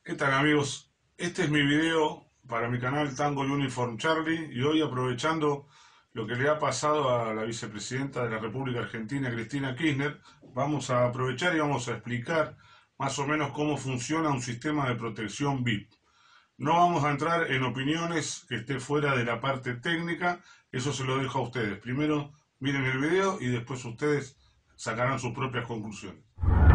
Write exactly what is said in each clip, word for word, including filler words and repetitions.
¿Qué tal amigos? Este es mi video para mi canal Tango Uniform Charlie y hoy aprovechando lo que le ha pasado a la vicepresidenta de la República Argentina, Cristina Kirchner, vamos a aprovechar y vamos a explicar más o menos cómo funciona un sistema de protección V I P. No vamos a entrar en opiniones que esté fuera de la parte técnica, eso se lo dejo a ustedes. Primero miren el video y después ustedes sacarán sus propias conclusiones.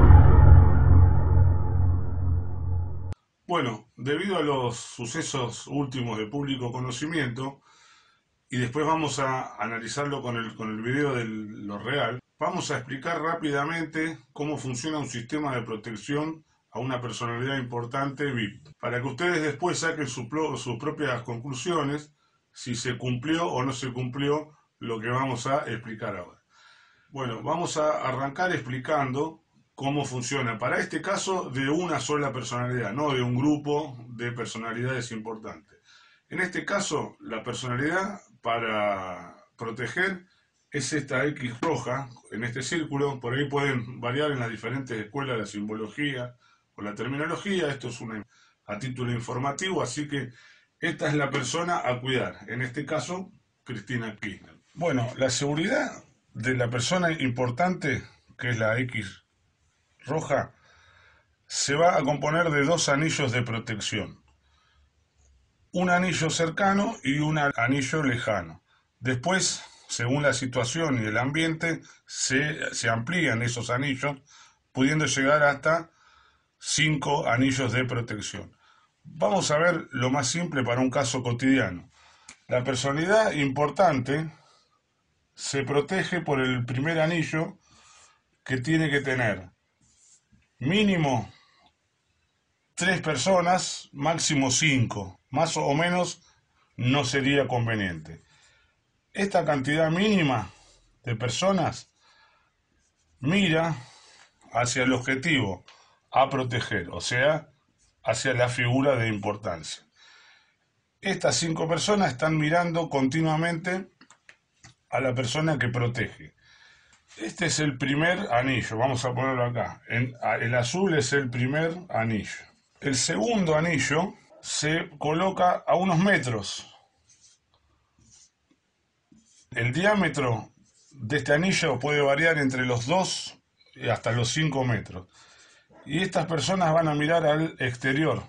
Bueno, debido a los sucesos últimos de público conocimiento, y después vamos a analizarlo con el, con el video de lo real, vamos a explicar rápidamente cómo funciona un sistema de protección a una personalidad importante V I P, para que ustedes después saquen su, sus propias conclusiones, si se cumplió o no se cumplió lo que vamos a explicar ahora. Bueno, vamos a arrancar explicando cómo funciona, para este caso, de una sola personalidad, no de un grupo de personalidades importantes. En este caso, la personalidad para proteger es esta X roja, en este círculo. Por ahí pueden variar en las diferentes escuelas de simbología o la terminología, esto es una, a título informativo, así que esta es la persona a cuidar, en este caso, Cristina Kirchner. Bueno, la seguridad de la persona importante, que es la X roja, se va a componer de dos anillos de protección. Un anillo cercano y un anillo lejano. Después, según la situación y el ambiente, se, se amplían esos anillos, pudiendo llegar hasta cinco anillos de protección. Vamos a ver lo más simple para un caso cotidiano. La personalidad importante se protege por el primer anillo, que tiene que tener mínimo tres personas, máximo cinco. Más o menos no sería conveniente. Esta cantidad mínima de personas mira hacia el objetivo a proteger, o sea, hacia la figura de importancia. Estas cinco personas están mirando continuamente a la persona que protege. Este es el primer anillo, vamos a ponerlo acá. En, el azul es el primer anillo. El segundo anillo se coloca a unos metros. El diámetro de este anillo puede variar entre los dos y hasta los cinco metros. Y estas personas van a mirar al exterior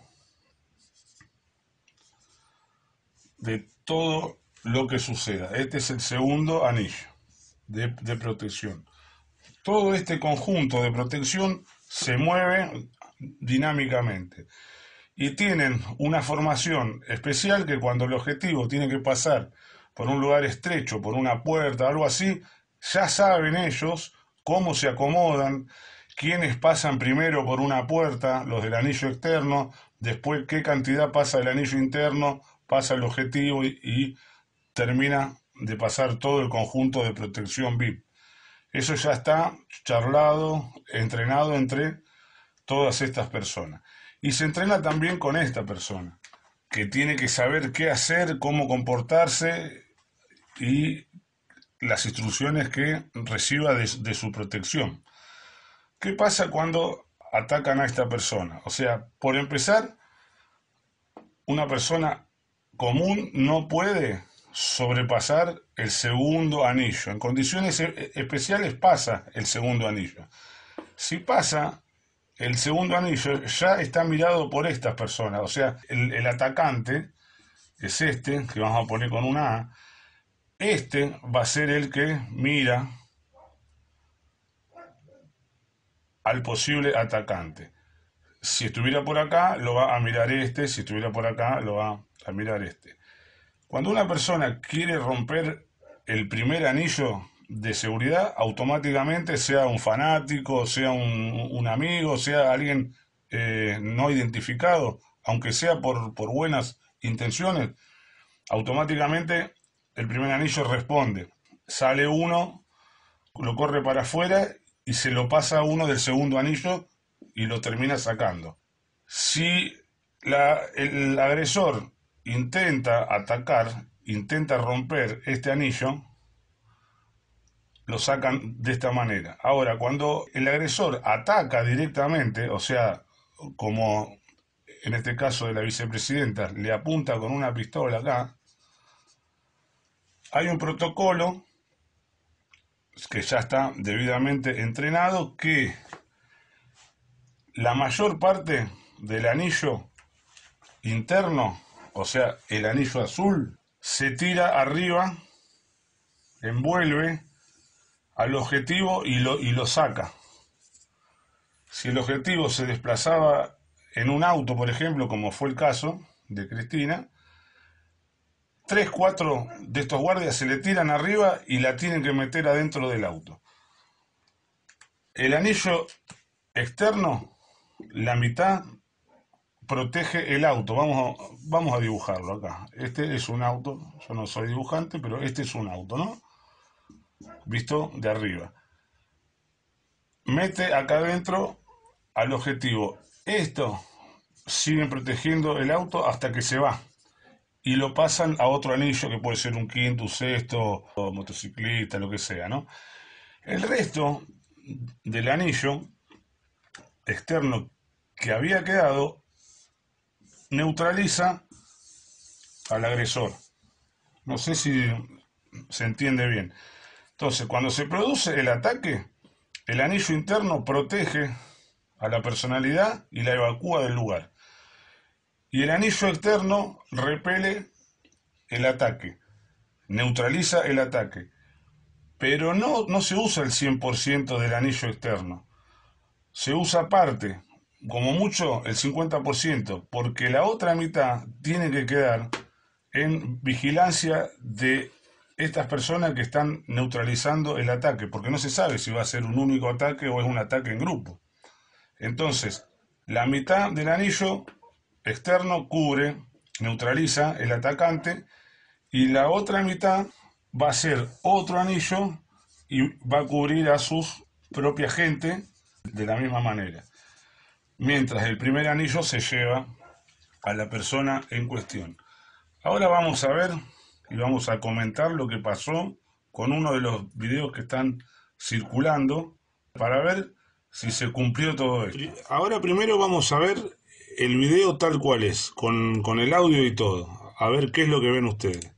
de todo lo que suceda. Este es el segundo anillo de, de protección. Todo este conjunto de protección se mueve dinámicamente y tienen una formación especial, que cuando el objetivo tiene que pasar por un lugar estrecho, por una puerta, algo así, ya saben ellos cómo se acomodan, quiénes pasan primero por una puerta, los del anillo externo, después qué cantidad pasa del anillo interno, pasa el objetivo y, y termina de pasar todo el conjunto de protección V I P. Eso ya está charlado, entrenado entre todas estas personas. Y se entrena también con esta persona, que tiene que saber qué hacer, cómo comportarse y las instrucciones que reciba de, de su protección. ¿Qué pasa cuando atacan a esta persona? O sea, por empezar, una persona común no puede sobrepasar el segundo anillo. En condiciones especiales pasa el segundo anillo. Si pasa el segundo anillo, ya está mirado por estas personas. O sea, el, el atacante es este, que vamos a poner con una A. Este va a ser el que mira al posible atacante. Si estuviera por acá, lo va a mirar este. Si estuviera por acá, lo va a mirar este. Cuando una persona quiere romper el primer anillo de seguridad, automáticamente, sea un fanático, sea un, un amigo, sea alguien eh, no identificado, aunque sea por, por buenas intenciones, automáticamente el primer anillo responde. Sale uno, lo corre para afuera y se lo pasa a uno del segundo anillo y lo termina sacando. Si la, el agresor intenta atacar, intenta romper este anillo, lo sacan de esta manera. Ahora, cuando el agresor ataca directamente, o sea, como en este caso de la vicepresidenta, le apunta con una pistola acá, hay un protocolo que ya está debidamente entrenado, que la mayor parte del anillo interno, o sea, el anillo azul, se tira arriba, envuelve al objetivo y lo, y lo saca. Si el objetivo se desplazaba en un auto, por ejemplo, como fue el caso de Cristina, tres, cuatro de estos guardias se le tiran arriba y la tienen que meter adentro del auto. El anillo externo, la mitad, protege el auto. Vamos a, vamos a dibujarlo acá. Este es un auto, yo no soy dibujante, pero este es un auto, ¿no? Visto de arriba. Mete acá adentro al objetivo. Esto sigue protegiendo el auto hasta que se va. Y lo pasan a otro anillo, que puede ser un quinto, un sexto, o motociclista, lo que sea, ¿no? El resto del anillo externo que había quedado neutraliza al agresor. No sé si se entiende bien. Entonces, cuando se produce el ataque, el anillo interno protege a la personalidad y la evacúa del lugar. Y el anillo externo repele el ataque, neutraliza el ataque. Pero no, no se usa el cien por ciento del anillo externo. Se usa parte, como mucho el cincuenta por ciento, porque la otra mitad tiene que quedar en vigilancia de estas personas que están neutralizando el ataque, porque no se sabe si va a ser un único ataque o es un ataque en grupo. Entonces, la mitad del anillo externo cubre, neutraliza el atacante, y la otra mitad va a ser otro anillo y va a cubrir a sus propia gente de la misma manera. Mientras el primer anillo se lleva a la persona en cuestión. Ahora vamos a ver y vamos a comentar lo que pasó con uno de los videos que están circulando para ver si se cumplió todo esto. Ahora primero vamos a ver el video tal cual es, con, con el audio y todo. A ver qué es lo que ven ustedes.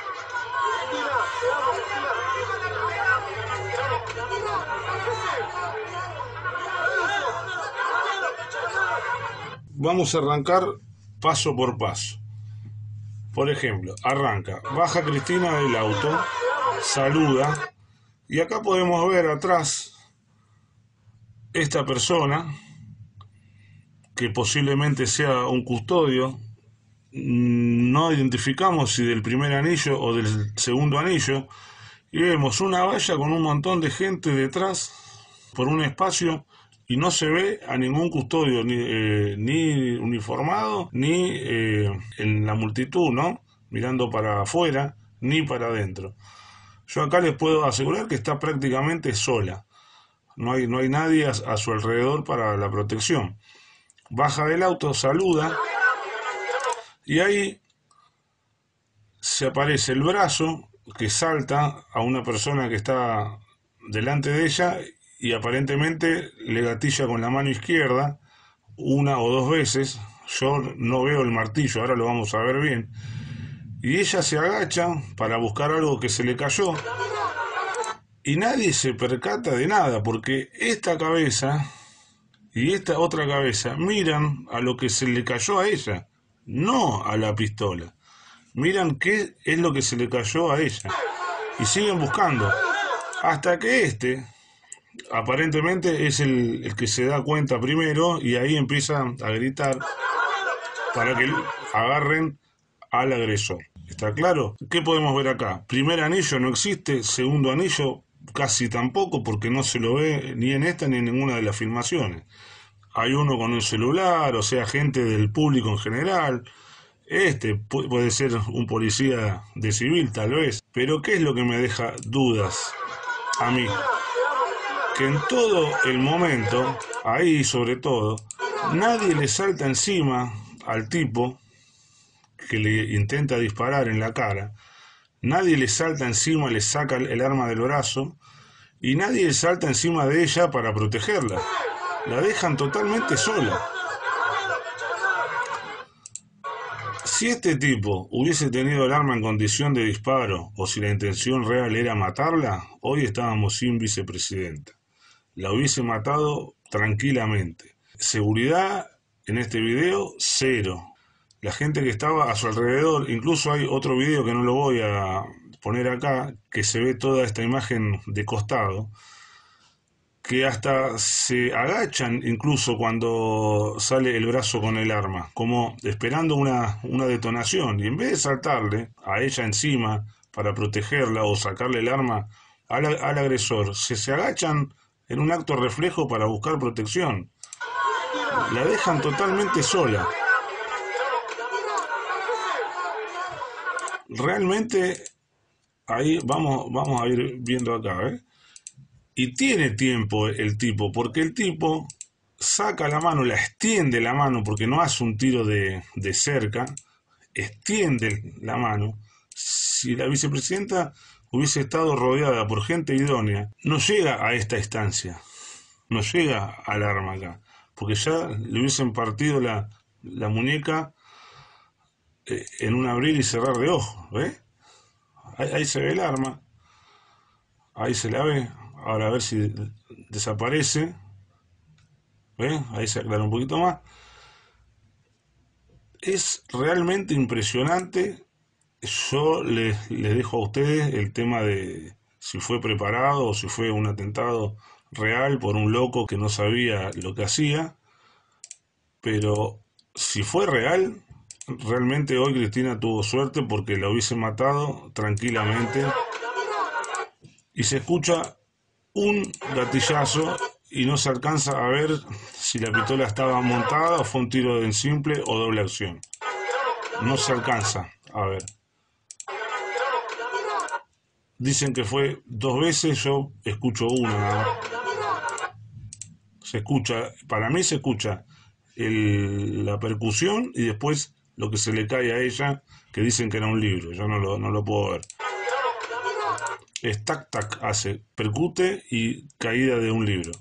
Vamos a arrancar paso por paso. Por ejemplo, arranca, baja Cristina del auto, saluda, y acá podemos ver atrás esta persona, que posiblemente sea un custodio. No identificamos si del primer anillo o del segundo anillo, y vemos una valla con un montón de gente detrás por un espacio, y no se ve a ningún custodio, ni, eh, ni uniformado, ni eh, en la multitud, ¿no? Mirando para afuera, ni para adentro. Yo acá les puedo asegurar que está prácticamente sola. No hay, no hay nadie a, a su alrededor para la protección. Baja del auto, saluda, y ahí se aparece el brazo que salta a una persona que está delante de ella, y aparentemente le gatilla con la mano izquierda una o dos veces. Yo no veo el martillo, ahora lo vamos a ver bien. Y ella se agacha para buscar algo que se le cayó, y nadie se percata de nada, porque esta cabeza y esta otra cabeza miran a lo que se le cayó a ella, no a la pistola. Miran qué es lo que se le cayó a ella y siguen buscando, hasta que este aparentemente es el, el que se da cuenta primero, y ahí empieza a gritar para que agarren al agresor. ¿Está claro? ¿Qué podemos ver acá? Primer anillo no existe, segundo anillo casi tampoco, porque no se lo ve ni en esta ni en ninguna de las filmaciones. Hay uno con un celular, o sea, gente del público en general. Este puede ser un policía de civil, tal vez. Pero ¿qué es lo que me deja dudas a mí? Que en todo el momento, ahí sobre todo, nadie le salta encima al tipo que le intenta disparar en la cara. Nadie le salta encima, le saca el arma del brazo, y nadie le salta encima de ella para protegerla. La dejan totalmente sola. Si este tipo hubiese tenido el arma en condición de disparo o si la intención real era matarla, hoy estábamos sin vicepresidenta. La hubiese matado tranquilamente. Seguridad en este video, cero. La gente que estaba a su alrededor, incluso hay otro video que no lo voy a poner acá, que se ve toda esta imagen de costado, que hasta se agachan incluso cuando sale el brazo con el arma, como esperando una, una detonación, y en vez de saltarle a ella encima para protegerla o sacarle el arma al, al agresor, se, se agachan en un acto reflejo para buscar protección. La dejan totalmente sola. Realmente, ahí vamos, vamos a ir viendo acá, ¿eh? Y tiene tiempo el tipo, porque el tipo saca la mano, la extiende la mano, porque no hace un tiro de, de cerca, extiende la mano. Si la vicepresidenta hubiese estado rodeada por gente idónea, no llega a esta instancia, no llega al arma acá, porque ya le hubiesen partido la, la muñeca eh, en un abrir y cerrar de ojos, ¿ves? Ahí, ahí se ve el arma, ahí se la ve. Ahora a ver si desaparece. ¿Ven? Ahí se aclara un poquito más. Es realmente impresionante. Yo les, les dejo a ustedes el tema de si fue preparado o si fue un atentado real por un loco que no sabía lo que hacía. Pero si fue real, realmente hoy Cristina tuvo suerte porque la hubiese matado tranquilamente. Y se escucha un gatillazo y no se alcanza a ver si la pistola estaba montada o fue un tiro en simple o doble acción. No se alcanza a ver. Dicen que fue dos veces, yo escucho una. Se escucha, para mí se escucha el, la percusión y después lo que se le cae a ella, que dicen que era un libro, yo no lo, no lo puedo ver. Es tac tac, hace, percute y caída de un libro.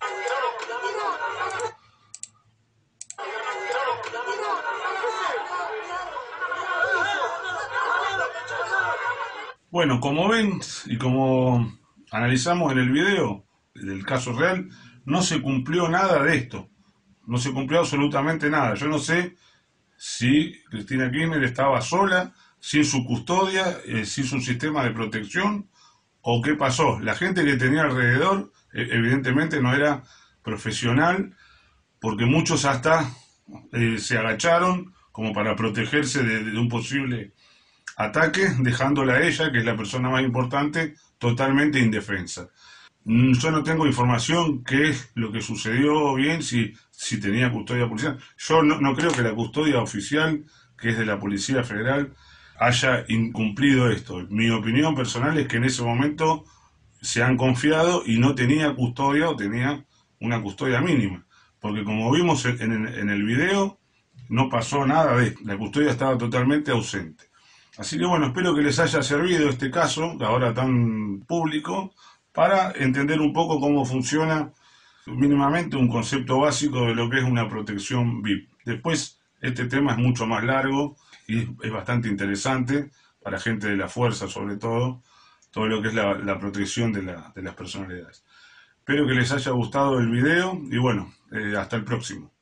Bueno, como ven y como analizamos en el video del caso real, no se cumplió nada de esto. No se cumplió absolutamente nada. Yo no sé si Cristina Kirchner estaba sola, sin su custodia, eh, sin su sistema de protección, o qué pasó. La gente que tenía alrededor eh, evidentemente no era profesional, porque muchos hasta eh, se agacharon como para protegerse de, de un posible ataque, dejándola a ella, que es la persona más importante, totalmente indefensa. Yo no tengo información qué es lo que sucedió bien, si, si tenía custodia policial. Yo no, no creo que la custodia oficial, que es de la Policía Federal, haya incumplido esto. Mi opinión personal es que en ese momento se han confiado y no tenía custodia o tenía una custodia mínima. Porque como vimos en, en, en el video, no pasó nada de esto. La custodia estaba totalmente ausente. Así que bueno, espero que les haya servido este caso, ahora tan público, para entender un poco cómo funciona mínimamente un concepto básico de lo que es una protección V I P. Después, este tema es mucho más largo y es bastante interesante para gente de la fuerza, sobre todo, todo lo que es la, la protección de, la, de las personalidades. Espero que les haya gustado el video y bueno, eh, hasta el próximo.